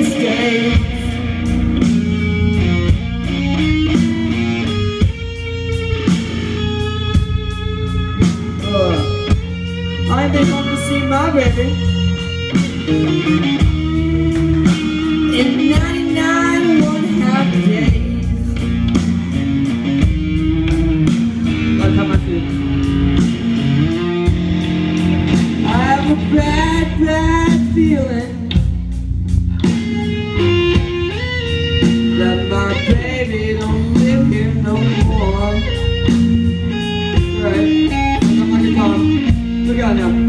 these days. I've been home to see my baby in 99 1/2 days. Like how much I have a bad feeling that my baby don't live here no more. Right? I'm like a Tom. Look out now.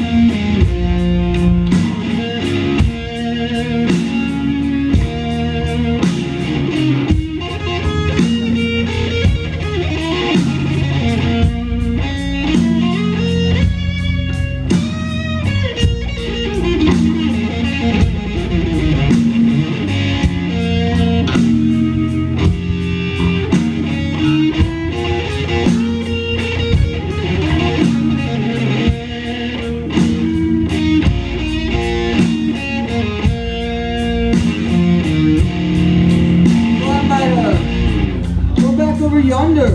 Over yonder,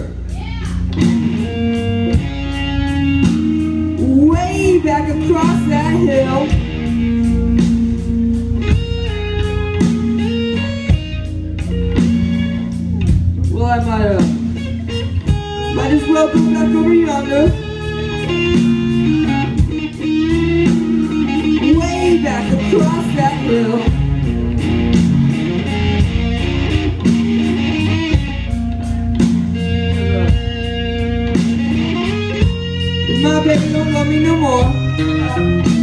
way back across that hill. Well, I might as well go back over yonder, way back across that hill. My baby don't love me no more.